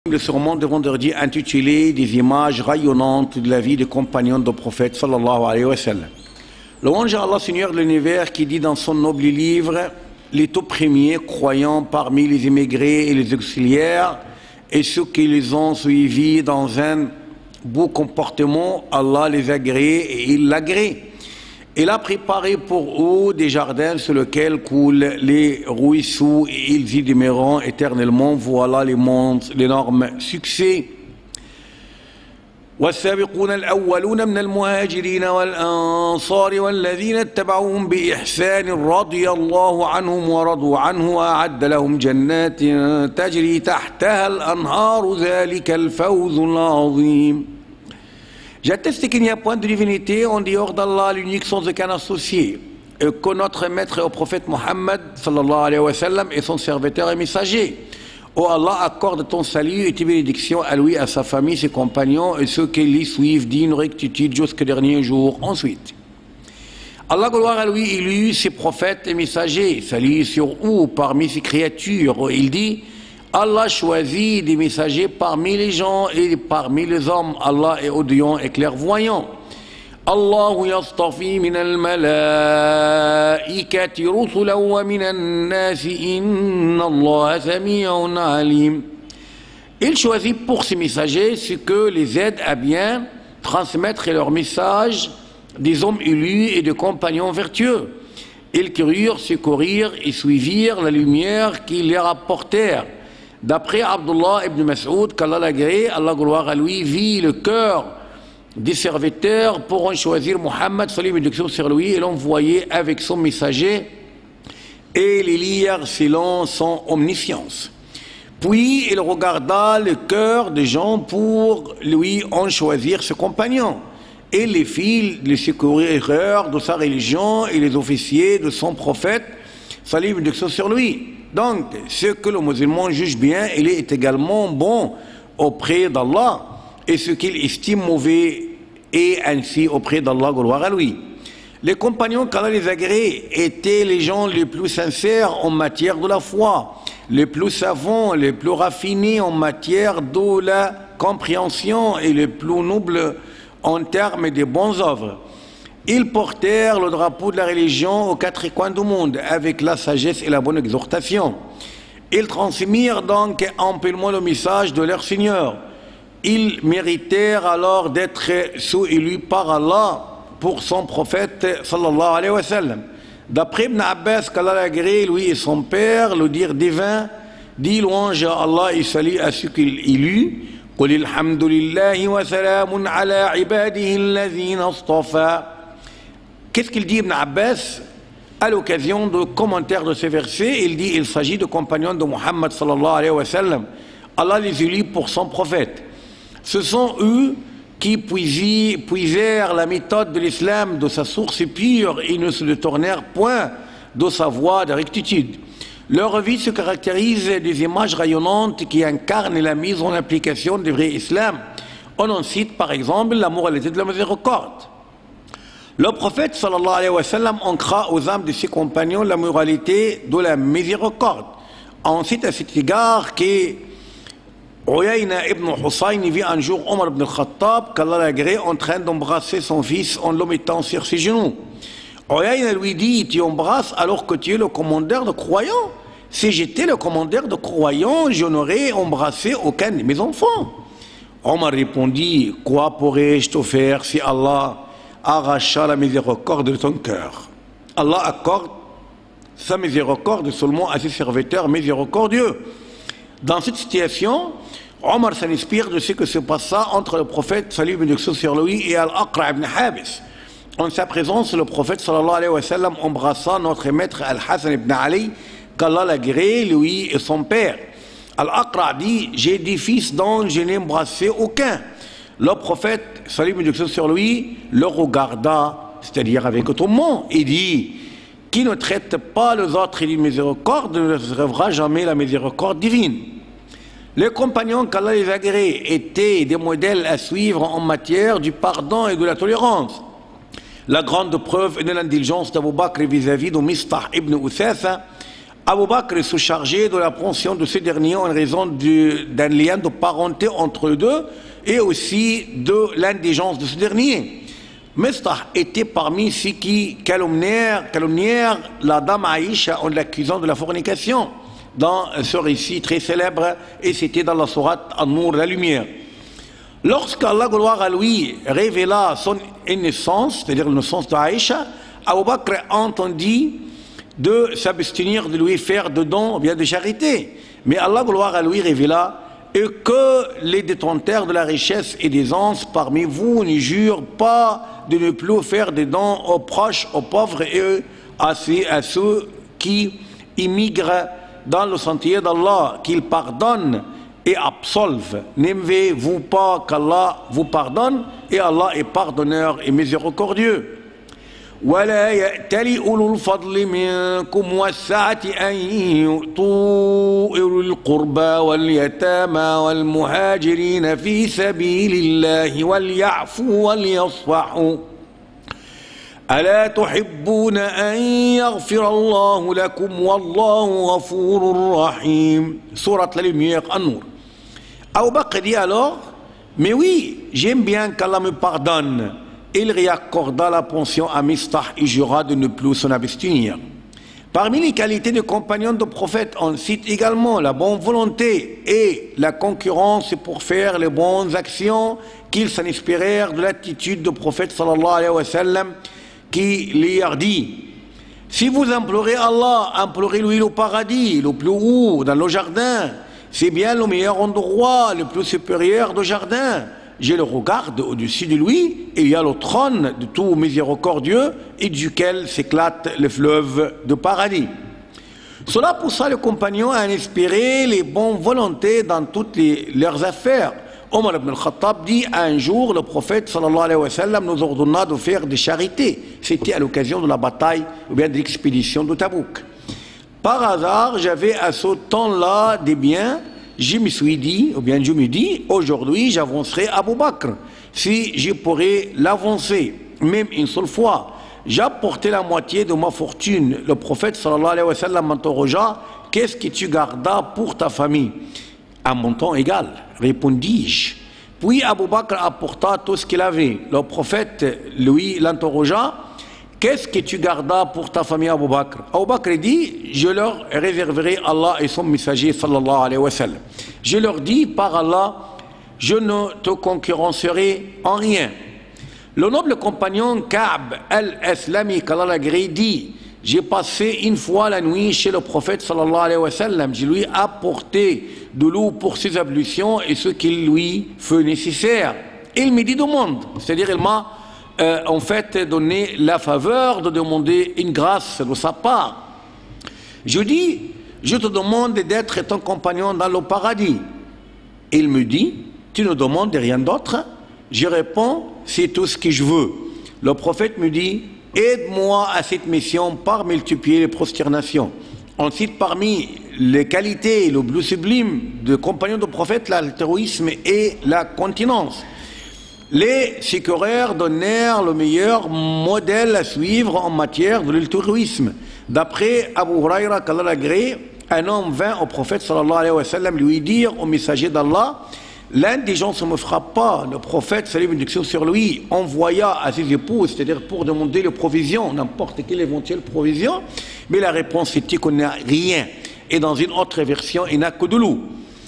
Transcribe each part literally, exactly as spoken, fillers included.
Le sermon de vendredi intitulé des images rayonnantes de la vie des compagnons du prophète sallallahu alayhi wa sallam. Louange à Allah, Seigneur de l'univers, qui dit dans son noble livre: les tout premiers croyants parmi les immigrés et les auxiliaires et ceux qui les ont suivis dans un beau comportement, Allah les agrée et il l'agrée. Il a préparé pour eux des jardins sur lesquels coulent les ruisseaux et ils y demeureront éternellement. Voilà l'énorme succès. والسابقون الأولون من المهاجرين والأنصار والذين اتبعوهم بإحسان رضي الله عنهم ورضوا عنه وأعد لهم جنات تجري تحتها الأنهار ذلك الفوز العظيم. J'atteste qu'il n'y a point de divinité en dehors d'Allah, l'unique sans aucun associé, et que notre maître et au prophète Mohammed sallallahu alayhi wa sallam est son serviteur et messager. Oh Allah, accorde ton salut et tes bénédictions à lui, à sa famille, ses compagnons et ceux qui les suivent d'une rectitude jusqu'au dernier jour. Ensuite, Allah, gloire à lui, élut ses prophètes et messagers. Salut sur eux parmi ses créatures. Il dit: Allah choisit des messagers parmi les gens et parmi les hommes. Allah est audient et clairvoyant. Allahu yastafi min al-malaikati rusula wa min an-nasi inna Allah sami'un alim. Il choisit pour ses messagers ce que les aide à bien transmettre leur message des hommes élus et des compagnons vertueux. Ils crurent, secourirent et suivirent la lumière qu'ils leur apportèrent. D'après Abdullah ibn Mas'ud, qu'Allah l'agrée, Allah gloire à lui, vit le cœur des serviteurs pour en choisir Muhammad, salut et bénédiction sur lui, et l'envoyer avec son messager et les lire selon son omniscience. Puis il regarda le cœur des gens pour lui en choisir ses compagnons, et les fils, les secoureurs de sa religion et les officiers de son prophète, salut et bénédiction sur lui. Donc, ce que le musulman juge bien, il est également bon auprès d'Allah, et ce qu'il estime mauvais est ainsi auprès d'Allah, gloire à lui. Les compagnons qu'Allah les agrée étaient les gens les plus sincères en matière de la foi, les plus savants, les plus raffinés en matière de la compréhension et les plus nobles en termes des bonnes œuvres. Ils portèrent le drapeau de la religion aux quatre coins du monde avec la sagesse et la bonne exhortation. Ils transmirent donc amplement le message de leur Seigneur. Ils méritèrent alors d'être sous-élus par Allah pour son prophète sallallahu alayhi wa sallam. D'après Ibn Abbas, qu'Allah l'agrée, lui et son père, le dire divin, dit louange à Allah et salut à ceux qu'il élut. قل الحمد لله وسلام على عباده الذين اصطفى. Qu'est-ce qu'il dit Ibn Abbas à l'occasion de commentaires de ces versets? Il dit: il s'agit de compagnons de Muhammad sallallahu alayhi wa sallam. Allah les élit pour son prophète. Ce sont eux qui puisèrent la méthode de l'islam de sa source pure et ne se détournèrent point de sa voie de rectitude. Leur vie se caractérise des images rayonnantes qui incarnent la mise en application du vrai islam. On en cite par exemple la moralité de la miséricorde. Le prophète sallallahu alayhi wa sallam ancra aux âmes de ses compagnons la moralité de la miséricorde. On cite à cet égard que Uyayna ibn Hussein vit un jour Omar ibn al-Khattab, qu'Allah l'agrée, en train d'embrasser son fils en le mettant sur ses genoux. Uyayna lui dit: tu embrasses alors que tu es le commandeur de croyants. Si j'étais le commandeur de croyants, je n'aurais embrassé aucun de mes enfants. Omar répondit: quoi pourrais-je te faire si Allah arracha la miséricorde de ton cœur? Allah accorde sa miséricorde seulement à ses serviteurs miséricordieux. Dans cette situation, Omar s'inspire de ce que se passa entre le prophète, salut et bénédiction sur lui, et Al-Aqra ibn Habis. En sa présence, le prophète sallallahu alayhi wa sallam embrassa notre maître Al-Hassan ibn Ali, qu'Allah l'agrée, lui et son père. Al-Aqra dit: j'ai des fils dont je n'ai embrassé aucun. Le prophète, salut et bénédiction sur lui, le regarda, c'est-à-dire avec étonnement, et dit: qui ne traite pas les autres d'une miséricorde ne recevra jamais la miséricorde divine. Les compagnons qu'Allah les agrée étaient des modèles à suivre en matière du pardon et de la tolérance. La grande preuve est de l'indulgence d'Abu Bakr vis-à-vis de Mistah ibn Uthatha, Abu Bakr se chargeait de la pension de ce dernier en raison d'un lien de parenté entre eux deux et aussi de l'indigence de ce dernier. Mistah était parmi ceux qui calomnièrent, calomnièrent la dame Aïcha en l'accusant de la fornication dans ce récit très célèbre, et c'était dans la sourate An-Nur, la lumière. Lorsqu'Allah, gloire à lui, révéla son innocence, c'est-à-dire la naissance d'Aïcha, Abu Bakr entendit de s'abstenir de lui faire de dons ou bien de charité. Mais Allah, gloire à lui, révéla et que les détenteurs de la richesse et des aisance parmi vous ne jurent pas de ne plus faire des dons aux proches, aux pauvres et à ceux, à ceux qui immigrent dans le sentier d'Allah, qu'il pardonne et absolve. N'aimez-vous pas qu'Allah vous pardonne, et Allah est pardonneur et miséricordieux. ولا يأتل أولو الفضل منكم والسعة أن يؤتوا أولي القربى واليتامى والمهاجرين في سبيل الله وليعفوا وليصفحوا ألا تحبون أن يغفر الله لكم والله غفور رحيم. Sourate la lumière, An-Nur. Abu Bakr dit alors, mais oui, j'aime bien qu'Allah me pardonne. Il réaccorda la pension à Mistah et jura de ne plus s'en abstenir. Parmi les qualités de compagnon de prophète, on cite également la bonne volonté et la concurrence pour faire les bonnes actions qu'ils s'en inspirèrent de l'attitude du prophète sallallahu alayhi wa sallam qui leur dit: si vous implorez Allah, implorez-lui le paradis, le plus haut dans le jardin. C'est bien le meilleur endroit, le plus supérieur du jardin. Je le regarde au-dessus de lui, et il y a le trône de tout miséricordieux et duquel s'éclate le fleuve de paradis. Cela poussa le compagnon à inspirer les bonnes volontés dans toutes les, leurs affaires. Omar ibn al-Khattab dit: un jour, le prophète sallallahu alayhi wa sallam nous ordonna de faire des charités. C'était à l'occasion de la bataille ou bien de l'expédition de Tabouk. Par hasard, j'avais à ce temps-là des biens. Je me suis dit, ou bien je me dis, aujourd'hui j'avancerai Abu Bakr, si je pourrais l'avancer, même une seule fois. J'apportais la moitié de ma fortune. Le prophète sallallahu alayhi wa sallam m'interrogea: qu'est-ce que tu gardas pour ta famille? Un montant égal, répondis-je. Puis Abu Bakr apporta tout ce qu'il avait. Le prophète, lui, l'interrogea: qu'est-ce que tu gardas pour ta famille, Abu Bakr? Abu Bakr dit: je leur réserverai Allah et son messager sallallahu alayhi wa sallam. Je leur dis: par Allah, je ne te concurrencerai en rien. Le noble compagnon Ka'b al-Aslami, qu'Allah l'agrée, dit: j'ai passé une fois la nuit chez le prophète sallallahu alayhi wa sallam. Je lui ai apporté de l'eau pour ses ablutions et ce qu'il lui fut nécessaire. Il me dit: demande, c'est-à-dire il m'a Euh, en fait donner la faveur de demander une grâce de sa part. Je dis: je te demande d'être ton compagnon dans le paradis. Il me dit: tu ne demandes rien d'autre? Je réponds: c'est tout ce que je veux. Le prophète me dit: aide-moi à cette mission par multiplier les prosternations. On cite parmi les qualités le plus sublime de compagnon du prophète l'altruisme et la continence. Les sécureurs donnèrent le meilleur modèle à suivre en matière de l'altruisme. D'après Abu Huraira, qu'Allah l'agrée, un homme vint au prophète sallallahu alayhi wa sallam lui dire, au messager d'Allah: l'indigence ne me frappe pas. Le prophète, salut et bénédiction sur lui, envoya à ses épouses, c'est-à-dire pour demander les provisions, n'importe quelle éventuelle provision, mais la réponse était qu'on n'a rien. Et dans une autre version, il n'a que de l'eau.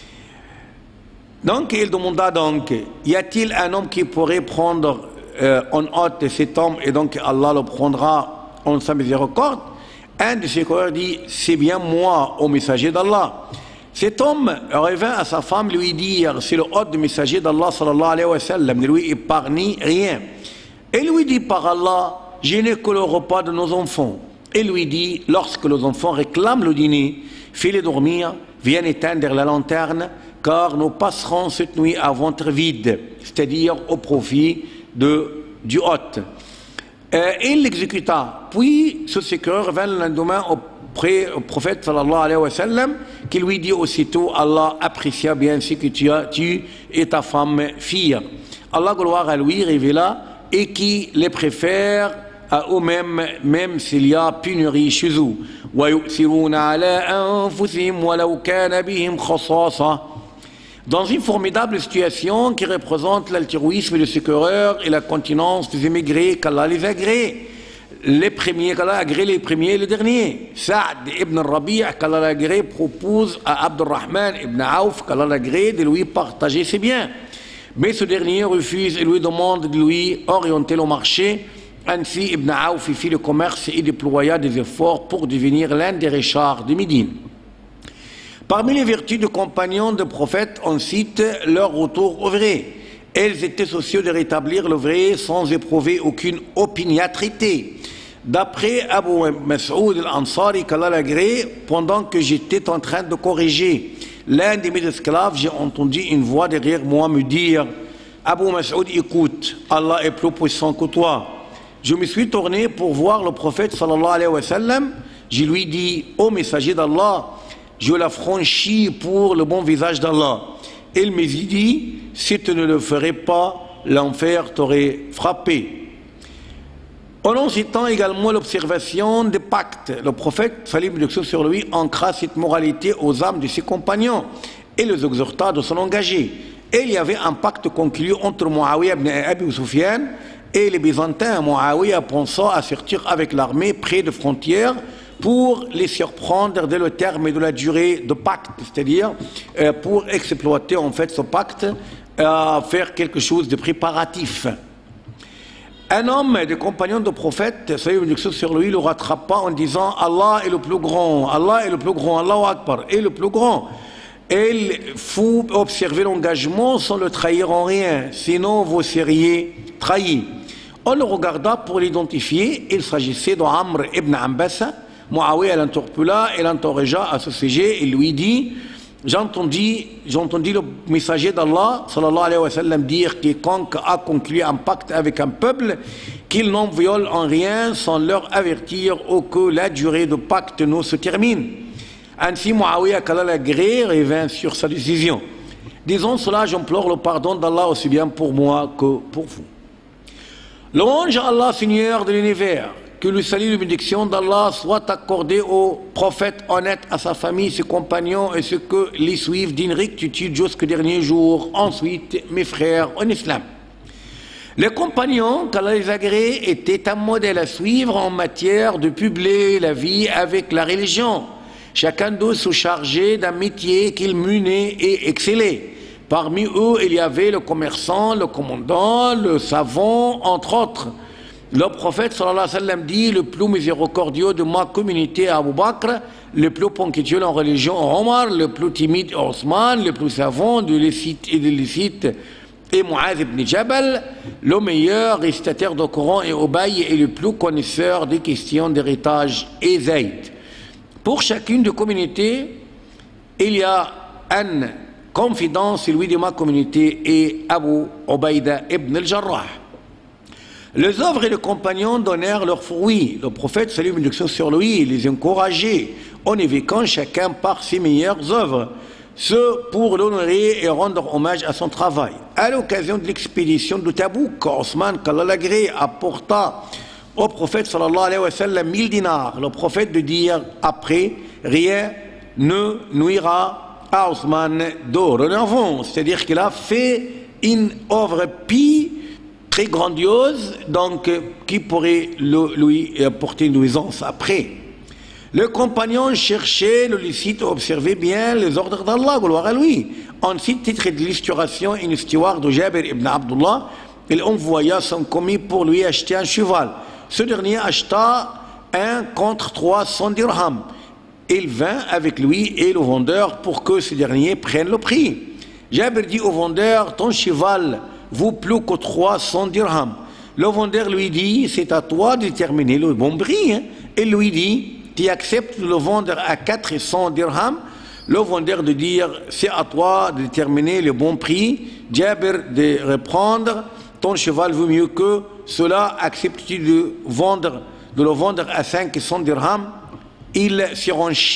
Donc il demanda donc: y a-t-il un homme qui pourrait prendre euh, en hôte cet homme, et donc Allah le prendra en sa miséricorde? Un de ses coeurs dit: c'est bien moi, ô messager d'Allah. Cet homme revint à sa femme lui dire: c'est le hôte du messager d'Allah sallallahu alayhi wa sallam, ne lui épargne rien. Et lui dit: par Allah, je n'ai que le repas de nos enfants. Et lui dit: lorsque les enfants réclament le dîner, fais-les dormir, viens éteindre la lanterne, car nous passerons cette nuit à ventre vide, c'est-à-dire au profit de, du hôte. Euh, il l'exécuta. Puis ce sécureur vint le lendemain auprès du prophète sallallahu alayhi wa sallam, qui lui dit aussitôt: Allah apprécia bien ce que tu as, tu et ta femme firent. Allah, gloire à lui, révéla: et qui les préfère à eux-mêmes, même s'il y a pénurie chez eux. وَيُؤْثِرُونَ عَلَىٰ أَنفُسِهِمْ وَلَوْ كَانَ بِهِمْ خَصَاصَةٌ. Dans une formidable situation qui représente l'altruisme des secoureurs et la continence des émigrés qu'Allah les agrée. Les premiers qu'Allah agrée, les premiers et les derniers. Saad ibn Rabi' qu'Allah agrée propose à Abdurrahman ibn Auf qu'Allah agrée de lui partager ses biens. Mais ce dernier refuse et lui demande de lui orienter le marché. Ainsi, Ibn Auf fit le commerce et déploya des efforts pour devenir l'un des richards de Médine. Parmi les vertus des compagnons de prophète, on cite leur retour au vrai. Elles étaient soucieux de rétablir le vrai sans éprouver aucune opiniâtreté. D'après Abu Mas'ud al-Ansari, qu'Allah l'agrée, pendant que j'étais en train de corriger l'un de mes esclaves, j'ai entendu une voix derrière moi me dire « Abu Mas'ud, écoute, Allah est plus puissant que toi. » Je me suis tourné pour voir le prophète sallallahu alayhi wa sallam. Je lui dis « Ô messager d'Allah, je l'affranchis pour le bon visage d'Allah. » Il me dit « Si tu ne le ferais pas, l'enfer t'aurait frappé. » En citant également l'observation des pactes, le prophète, salut sur lui, ancra cette moralité aux âmes de ses compagnons et les exhorta de s'en engager. Et il y avait un pacte conclu entre Muawiyah ibn Abi Sufyan et les Byzantins. Muawiyah pensant à sortir avec l'armée près des frontières pour les surprendre dès le terme de la durée de pacte, c'est-à-dire euh, pour exploiter en fait ce pacte, euh, faire quelque chose de préparatif. Un homme des compagnons du prophète, sur lui, le rattrapa en disant « Allah est le plus grand, Allah est le plus grand, Allahu Akbar est le plus grand ». Il faut observer l'engagement sans le trahir en rien, sinon vous seriez trahis. On le regarda pour l'identifier, il s'agissait d'Amr ibn Ambassa. Muawiyah l'interpella et l'interrogea à ce sujet et lui dit « J'ai entendu, j'ai entendu le messager d'Allah sallallahu alayhi wa sallam dire quiconque a conclu un pacte avec un peuple qu'il n'en viole en rien sans leur avertir ou que la durée du pacte ne se termine. » Ainsi Muawiyah qu'Allah l'agrée revint sur sa décision. Disons cela, j'implore le pardon d'Allah aussi bien pour moi que pour vous. Louange à Allah, Seigneur de l'univers. Que le salut et la bénédiction d'Allah soit accordé au prophète honnête, à sa famille, ses compagnons et ceux que les suivent d'une rectitude jusqu'au dernier jour. Ensuite, mes frères en islam. Les compagnons qu'Allah les agrée étaient un modèle à suivre en matière de publier la vie avec la religion. Chacun d'eux se chargeait d'un métier qu'il menait et excellait. Parmi eux, il y avait le commerçant, le commandant, le savant, entre autres. Le prophète sallallahu alayhi wa sallam dit le plus miséricordieux de ma communauté Abu Bakr, le plus ponctuel en religion Omar, le plus timide Osman, le plus savant de l'illicite et de l'illicite et Mu'adh ibn Jabal, le meilleur récitateur du Coran et Ubay et le plus connaisseur des questions d'héritage et Zayd. Pour chacune des communautés, il y a un confident, celui de ma communauté et Abu Ubaida ibn al-Jarrah. Les œuvres et les compagnons donnèrent leurs fruits. Le prophète, salut et bénédiction sur lui, les encourageait en évoquant chacun par ses meilleures œuvres, ce pour l'honorer et rendre hommage à son travail. À l'occasion de l'expédition de Tabouk, Osman, qu'Allah l'agrée, apporta au prophète sallallahu alayhi wa sallam mille dinars. Le prophète de dire après, rien ne nuira à Osman dorénavant. C'est-à-dire qu'il a fait une œuvre pie très grandiose, donc qui pourrait le, lui apporter une nuisance après. Le compagnon cherchait le licite, observait bien les ordres d'Allah, gloire à lui. Ensuite, titre de l'illustration, une histoire de Jabir ibn Abdullah, il envoya son commis pour lui acheter un cheval. Ce dernier acheta un contre trois cents dirhams. Il vint avec lui et le vendeur pour que ce dernier prenne le prix. Jabir dit au vendeur, ton cheval vaut plus que trois cents dirhams. Le vendeur lui dit, c'est à toi de déterminer le bon prix. Hein. Il lui dit, tu acceptes de le vendre à quatre cents dirhams. Le vendeur de dire, c'est à toi de déterminer le bon prix. Jabir de reprendre, ton cheval vaut mieux que cela, acceptes-tu de, vendre, de le vendre à cinq cents dirhams. Il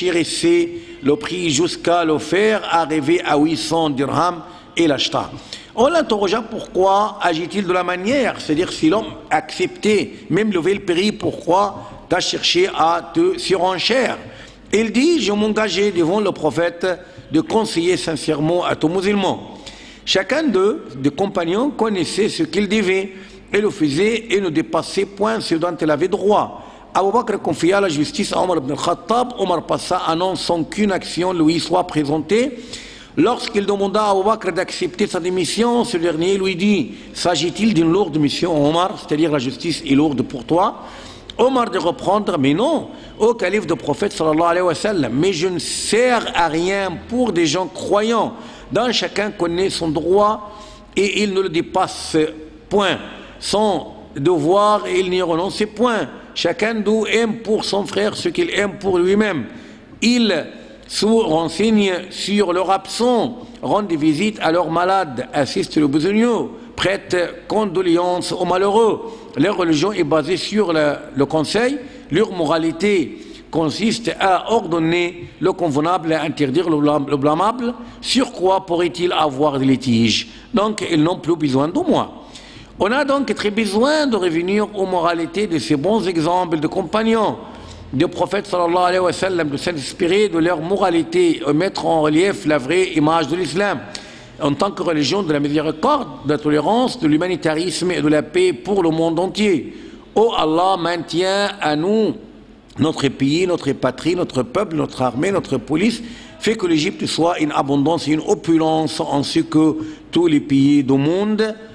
surenchérissait le prix jusqu'à le faire arriver à huit cents dirhams et l'acheta. On l'interrogea pourquoi agit-il de la manière, c'est-à-dire si l'homme acceptait, même lever le péril, pourquoi tu as cherché à te surenchère. Il dit, je m'engageais devant le prophète de conseiller sincèrement à tout musulman. Chacun d'eux, des compagnons, connaissait ce qu'il devait et le faisait et ne dépassait point ce dont il avait droit. Abu Bakr confia la justice à Omar ibn al-Khattab. Omar passa un an sans qu'une action lui soit présentée. Lorsqu'il demanda à Abu Bakr d'accepter sa démission, ce dernier lui dit, s'agit-il d'une lourde mission, Omar, c'est-à-dire la justice est lourde pour toi? Omar de reprendre, mais non, au calife de prophète sallallahu alayhi wa sallam, mais je ne sers à rien pour des gens croyants, dont chacun connaît son droit et il ne le dépasse point. Son devoir et il n'y renonce point. Chacun d'eux aime pour son frère ce qu'il aime pour lui-même. Il se renseigne sur leurs absents, rend des visites à leurs malades, assiste aux besogneux, prête condoléances aux malheureux. Leur religion est basée sur le, le conseil. Leur moralité consiste à ordonner le convenable et à interdire le, blâme, le blâmable. Sur quoi pourrait-il avoir des litiges? Donc, ils n'ont plus besoin de moi. On a donc très besoin de revenir aux moralités de ces bons exemples de compagnons du prophète sallallahu alayhi wa sallam, de s'inspirer de leur moralité et mettre en relief la vraie image de l'islam en tant que religion de la miséricorde, de la tolérance, de l'humanitarisme et de la paix pour le monde entier. Oh Allah, maintient à nous notre pays, notre patrie, notre peuple, notre armée, notre police, fait que l'Égypte soit une abondance et une opulence ainsi que tous les pays du monde.